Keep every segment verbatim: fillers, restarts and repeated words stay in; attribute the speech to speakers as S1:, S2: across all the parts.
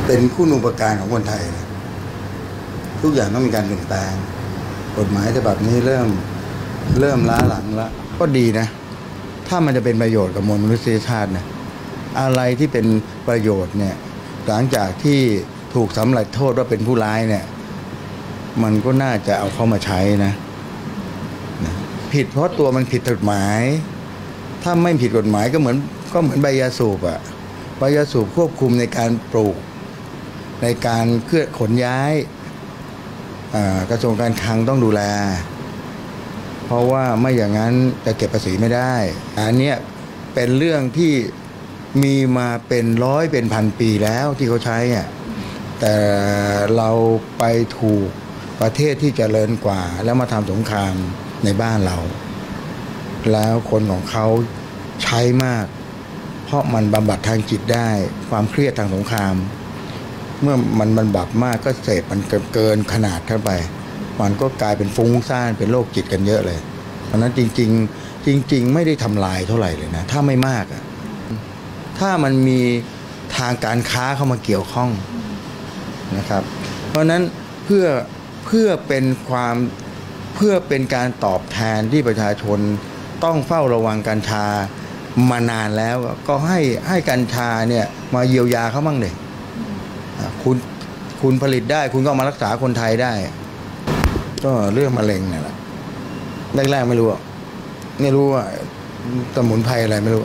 S1: เป็นคุณูปการของคนไทยนะทุกอย่างต้องมีการเปลี่ยนแปลงกฎหมายฉบับนี้เริ่มเริ่มล้าหลังแล้วก็ดีนะถ้ามันจะเป็นประโยชน์กับมวลมนุษยชาตินะอะไรที่เป็นประโยชน์เนี่ยหลังจากที่ถูกสำเร็จโทษว่าเป็นผู้ร้ายเนี่ยมันก็น่าจะเอาเข้ามาใช้นะนะผิดเพราะตัวมันผิดกฎหมายถ้าไม่ผิดกฎหมายก็เหมือนก็เหมือนใบยาสูบอะใบยาสูบควบคุมในการปลูกในการเคลื่อนขนย้ายกระทรวงการคลังต้องดูแลเพราะว่าไม่อย่างนั้นจะเก็บภาษีไม่ได้อันนี้เป็นเรื่องที่มีมาเป็นร้อยเป็นพันปีแล้วที่เขาใช้อ่ะแต่เราไปถูกประเทศที่เจริญกว่าแล้วมาทำสงครามในบ้านเราแล้วคนของเขาใช้มากเพราะมันบำบัดทางจิตได้ความเครียดทางสงครามเมื่อมันบำบัดมากก็เสพมันเกินขนาดเข้าไปมันก็กลายเป็นฟุ้งซ่านเป็นโรคจิตกันเยอะเลยเพราะนั้นจริงๆจริงๆไม่ได้ทำลายเท่าไหร่เลยนะถ้าไม่มากอะถ้ามันมีทางการค้าเข้ามาเกี่ยวข้องนะครับเพราะนั้นเพื่อเพื่อเป็นความเพื่อเป็นการตอบแทนที่ประชาชนต้องเฝ้าระวังกัญชามานานแล้วก็ให้ให้กัญชาเนี่ยมาเยียวยาเขาบ้างเลยคุณคุณผลิตได้คุณก็มารักษาคนไทยได้ก็เรื่องมะเร็งเนี่ยแหละแรกๆไม่รู้ไม่รู้ว่าสมุนไพรอะไรไม่รู้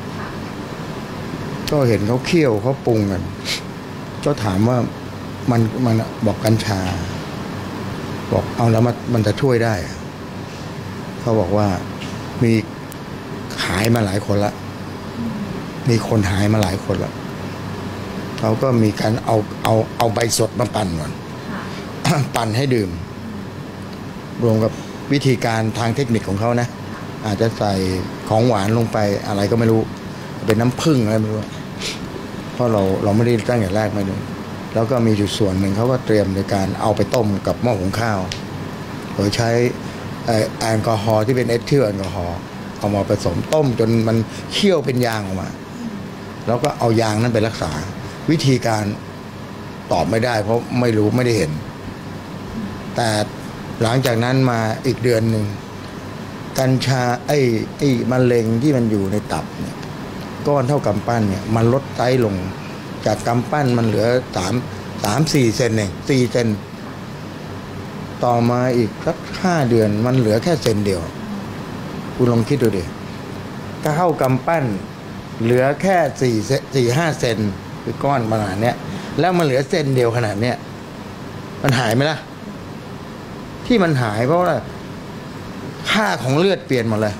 S1: ก็เห็นเขาเคี่ยวเขาปรุงกันก็ถามว่ามันมันบอกกัญชาบอกเอาแล้วมันมันจะช่วยได้เขาบอกว่ามีหายมาหลายคนละมีคนหายมาหลายคนละเขาก็มีการเอาเอาเอาใบสดมาปั่นก่อนปั่นให้ดื่มรวมกับวิธีการทางเทคนิคของเขานะอาจจะใส่ของหวานลงไปอะไรก็ไม่รู้เป็นน้ำผึ้งอะไรไม่รู้เพราะเราเราไม่ได้ตั้งแต่แรกไม่รู้แล้วก็มีจุดส่วนหนึ่งเขาก็เตรียมในการเอาไปต้มกับหม้อหุงข้าวโดยใช้แอลกอฮอล์ที่เป็นเอทิลแอลกอฮอล์เอามาผสมต้มจนมันเคี่ยวเป็นยางออกมาแล้วก็เอายางนั้นไปรักษาวิธีการตอบไม่ได้เพราะไม่รู้ไม่ได้เห็นแต่หลังจากนั้นมาอีกเดือนหนึ่งกัญชาไอ้ไอ้มะเร็งที่มันอยู่ในตับเนี่ยก้อนเท่ากำปั้นเนี่ยมันลดไซส์ลงจากกำปั้นมันเหลือสามสามสี่เซนเองสี่เซนต่อมาอีกสักห้าเดือนมันเหลือแค่เซนเดียวคุณลองคิดดูดิถ้าเข้ากำปั้นเหลือแค่สี่สี่ห้าเซนคือก้อนขนาดเนี้ยแล้วมันเหลือเซนเดียวขนาดเนี้ยมันหายไหมล่ะที่มันหายเพราะว่าค่าของเลือดเปลี่ยนหมดเลย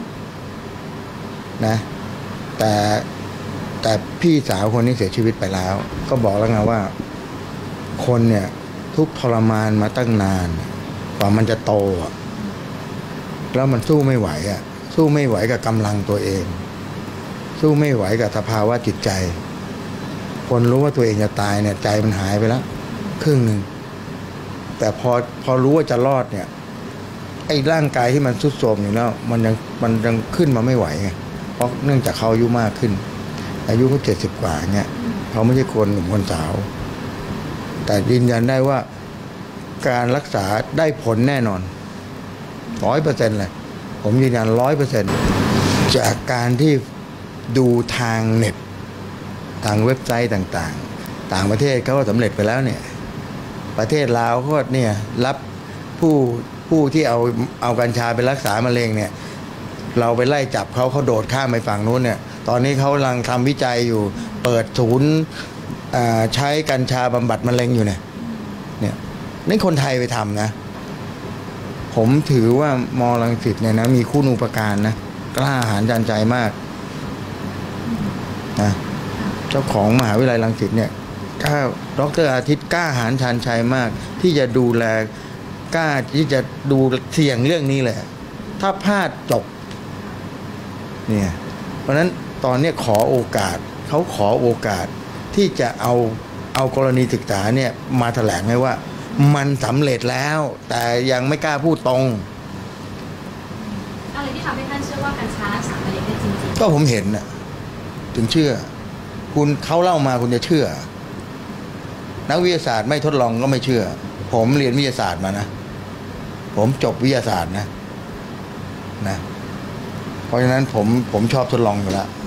S1: นะแต่แต่พี่สาวคนนี้เสียชีวิตไปแล้วก็บอกแล้วไงว่าคนเนี่ยทุกทรมานมาตั้งนานกว่ามันจะโตอ่ะแล้วมันสู้ไม่ไหวอ่ะสู้ไม่ไหวกับกำลังตัวเองสู้ไม่ไหวกับสภาวะจิตใจคนรู้ว่าตัวเองจะตายเนี่ยใจมันหายไปแล้วครึ่งหนึ่งแต่พอพอรู้ว่าจะรอดเนี่ยไอ้ร่างกายที่มันทรุดโทรมอยู่แล้วมันยังมันยังขึ้นมาไม่ไหวไงเพราะเนื่องจากเขาอายุมากขึ้นอายุเขาเจ็ดสิบกว่าเนี่ยเขาไม่ใช่คนหนุ่มคนสาวแต่ยืนยันได้ว่าการรักษาได้ผลแน่นอนร้อยเปอร์เซ็นต์เลยผมยืนยันร้อยเปอร์เซ็นต์จากการที่ดูทางเน็ตทางเว็บไซต์ต่างๆต่างประเทศเขาก็สำเร็จไปแล้วเนี่ยประเทศลาวก็เนี่ยรับผู้ผู้ที่เอาเอากัญชาไปรักษามะเร็งเนี่ยเราไปไล่จับเขาเขาโดดข้ามไปฝั่งนู้นเนี่ยตอนนี้เขากำลังทำวิจัยอยู่เปิดศูนย์ใช้กัญชาบำบัดมะเร็งอยู่เนี่ยเนี่ยนี่คนไทยไปทำนะผมถือว่ามอรังสิตเนี่ยนะมีคุณูปการนะกล้าหาญจรรย์ใจมากนะเจ้าของมหาวิทยาลัยรังสิตเนี่ยกล้าดร.อาทิตย์กล้าหาญชันชัยมากที่จะดูแลกล้าที่จะดูเสี่ยงเรื่องนี้แหละถ้าพลาดจบเนี่ยเพราะฉะนั้นตอนนี้ขอโอกาสเขาขอโอกาสที่จะเอาเอากรณีศึกษาเนี่ยมาแถลงให้ว่ามันสำเร็จแล้วแต่ยังไม่กล้าพูดตรง
S2: อะไรที่ทำให้ท่านเชื่อว่ากัญชารักษามะเร็งได้จริงๆ
S1: ก็ผมเห็นน่ะถึงเชื่อคุณเขาเล่ามาคุณจะเชื่อนักวิทยาศาสตร์ไม่ทดลองก็ไม่เชื่อ ผมเรียนวิทยาศาสตร์มานะผมจบวิทยาศาสตร์นะนะเพราะฉะนั้นผมผมชอบทดลองอยู่แล้ว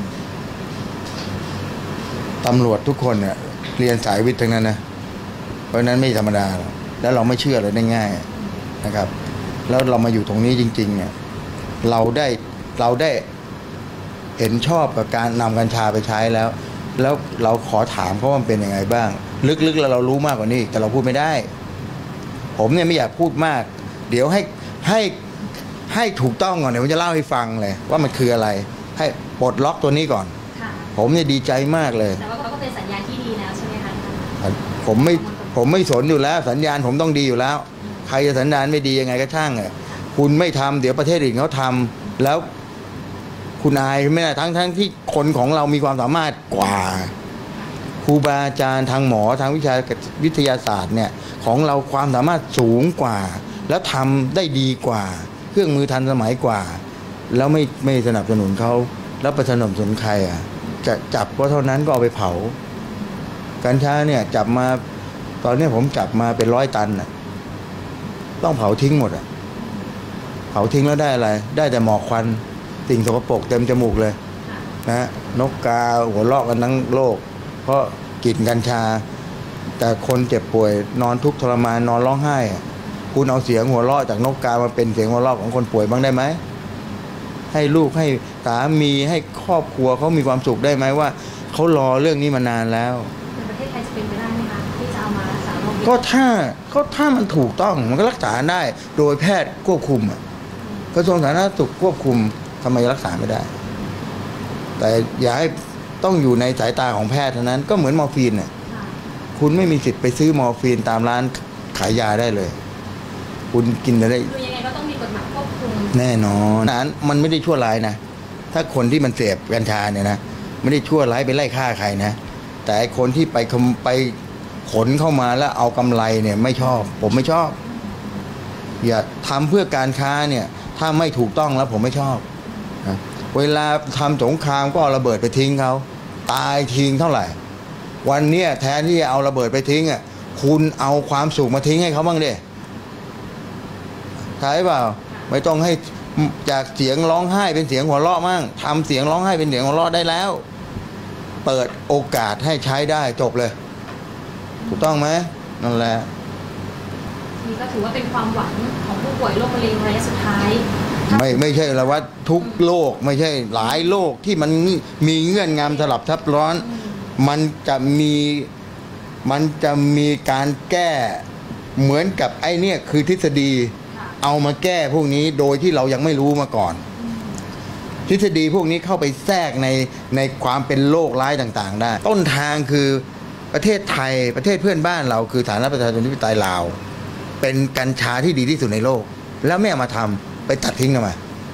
S1: ตำรวจทุกคนเนี่ยเรียนสายวิทย์ทั้งนั้นนะเพราะฉะนั้นไม่ธรรมดาแล้วเราไม่เชื่อเลยได้ง่ายนะครับแล้วเรามาอยู่ตรงนี้จริงๆเนี่ยเราได้เราได้เห็นชอบกับการนำกัญชาไปใช้แล้วแล้วเราขอถามเขาว่ามันเป็นยังไงบ้างลึกๆแล้วเรารู้มากกว่านี้แต่เราพูดไม่ได้ผมเนี่ยไม่อยากพูดมากเดี๋ยวให้ให้ให้ถูกต้องก่อนเดี๋ยวผมจะเล่าให้ฟังเลยว่ามันคืออะไรให้ปลดล็อกตัวนี้ก่อนผมเนี่ยดีใจมากเลย
S2: แต่ว่าก็เป็นสัญญาณที่ดีแล้วใช่ไหมคะ
S1: ผมไม่ผมไม่สนอยู่แล้วสัญญาณผมต้องดีอยู่แล้วใครจะสัญญาณไม่ดียังไงก็ช่างอ่ะคุณไม่ทำเดี๋ยวประเทศอื่นเขาทำแล้วคุณอายไม่ได้ทั้งทั้งที่คนของเรามีความสามารถกว่าครูบาอาจารย์ทางหมอทางวิชาวิทยาศาสตร์เนี่ยของเราความสามารถสูงกว่าแล้วทำได้ดีกว่าเครื่องมือทันสมัยกว่าแล้วไม่ไม่สนับสนุนเขาแล้วไปสนับสนุนใครอ่ะจะจับก็เท่านั้นก็เอาไปเผากัญชาเนี่ยจับมาตอนนี้ผมจับมาเป็นร้อยตันน่ะต้องเผาทิ้งหมดอ่ะเผาทิ้งแล้วได้อะไรได้แต่หมอกควันสิ่งสกปรกเต็มจมูกเลยนะนกกาหัวเราะกันทั้งโลกเพราะกลิ่นกัญชาแต่คนเจ็บป่วยนอนทุกข์ทรมานนอนร้องไห้คุณเอาเสียงหัวเราะจากนกกามาเป็นเสียงหัวเราะของคนป่วยบ้างได้ไหมให้ลูกให้สามีให้ครอบครัวเขามีความสุขได้ไหมว่าเขารอเรื่องนี้มานานแล้ว
S2: ในประเทศไทยจะเป็นไปได้ไหมคะที่จะเอามารักษาโรค
S1: ก็ถ้าก็ถ้ามันถูกต้องมันก็รักษาได้โดยแพทย์ควบคุมกระทรวงสาธารณสุขควบคุมทำไมรักษาไม่ได้แต่อย่าให้ต้องอยู่ในสายตาของแพทย์เท่านั้นก็เหมือนมอร์ฟีนเนี่ยคุณไม่มีสิทธิ์ไปซื้อมอร์ฟีนตามร้านขายยาได้เลยคุณกินได้
S2: คือยังไงก็ต้องมีกฎหมายควบคุม
S1: แน่นอนนั้นมันไม่ได้ชั่วร้ายนะถ้าคนที่มันเสพกัญชาเนี่ยนะไม่ได้ชั่วร้ายไปไล่ฆ่าใครนะแต่คนที่ไปไปขนเข้ามาแล้วเอากำไรเนี่ยไม่ชอบผมไม่ชอบอย่าทำเพื่อการค้าเนี่ยถ้าไม่ถูกต้องแล้วผมไม่ชอบนะเวลาทำสงครามก็เอาระเบิดไปทิ้งเขาตายทิ้งเท่าไหร่วันนี้แทนที่จะเอาระเบิดไปทิ้งอ่ะคุณเอาความสุขมาทิ้งให้เขาบ้างดิใช่เปล่าไม่ต้องให้จากเสียงร้องไห้เป็นเสียงหัวเราะมั่งทำเสียงร้องไห้เป็นเสียงหัวเราะได้แล้วเปิดโอกาสให้ใช้ได้จบเลยถูกต้องไหมนั่นแหละ
S2: นี่ก็ถือว่าเป็นความหวังของผู้ป่วยโรคมะเร็งระยะสุดท้าย
S1: ไม่ไม่ใช่ละว่าทุกโรคไม่ใช่หลายโรคที่มันมีเงื่อนงำสลับซับซ้อนมันจะมีมันจะมีการแก้เหมือนกับไอ้นี่คือทฤษฎีเอามาแก้พวกนี้โดยที่เรายังไม่รู้มาก่อนทฤษฎีพวกนี้เข้าไปแทรกในในความเป็นโรคร้ายต่างๆได้ต้นทางคือประเทศไทยประเทศเพื่อนบ้านเราคือสาธารณรัฐประชาชนที่ปไตยลาวเป็นกัญชาที่ดีที่สุดในโลกแล้วไม่เอามาทำไปตัดทิ้งทำไม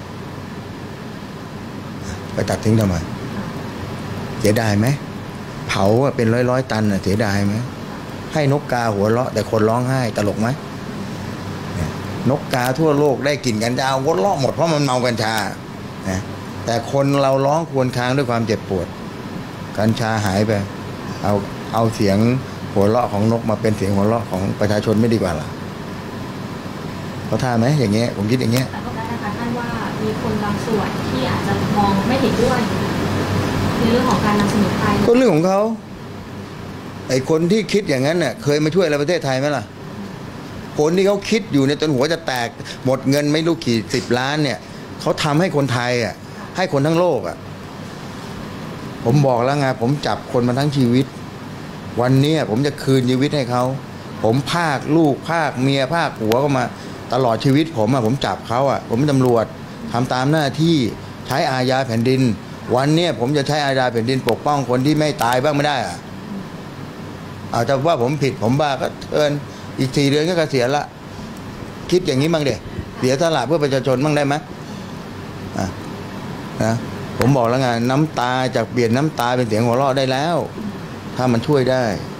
S1: ไปตัดทิ้งทำไมเสียดายไหมเผาเป็นร้อยร้อยตันเสียดายไหมให้นกกาหัวเราะแต่คนร้องไห้ตลกไหมนกกาทั่วโลกได้กลิ่นกัญชาหัวเราะหมดเพราะมันเมากัญชานะแต่คนเราร้องครวญครางด้วยความเจ็บปวดกัญชาหายไปเอาเอาเสียงหัวเราะของนกมาเป็นเสียงหัวเราะของประชาชนไม่ดีกว่าหรอเขาท่าไหมอย่างเงี้ยผมคิดอย่างเงี้ย
S2: แต่ก็ได้นะคะท่านว่ามีคนบางส่วนที่อาจจะมองไม่เห็นด้วยในเรื่องของการนำสมุนไพร
S1: ก็เรื่องของเขาไอ้คนที่คิดอย่างนั้นเน่ะเคยมาช่วยอะไรประเทศไทยไหมล่ะคนที่เขาคิดอยู่ในจนหัวจะแตกหมดเงินไม่รู้กี่สิบล้านเนี่ยเขาทำให้คนไทยอ่ะให้คนทั้งโลกอ่ะผมบอกแล้วไงผมจับคนมาทั้งชีวิตวันนี้ผมจะคืนชีวิตให้เขาผมภาคลูกภาคเมียภาคผัวก็มาตลอดชีวิตผมอ่ะผมจับเขาอ่ะผมเป็นตำรวจทำตามหน้าที่ใช้อาญาแผ่นดินวันนี้ผมจะใช้อาญาแผ่นดินปกป้องคนที่ไม่ตายบ้างไม่ได้อ่ะเอาแต่ว่าผมผิดผมบ้าก็เอินอีกสี่เดือนก็เกษียณละคิดอย่างนี้บ้างเด็เสียสละเพื่อประชาชนบ้างได้ไหมอ่ะนะผมบอกแล้วไงน้ำตาจากเปลี่ยนน้ำตาเป็นเสียงหัวเราะได้แล้วถ้ามันช่วยได้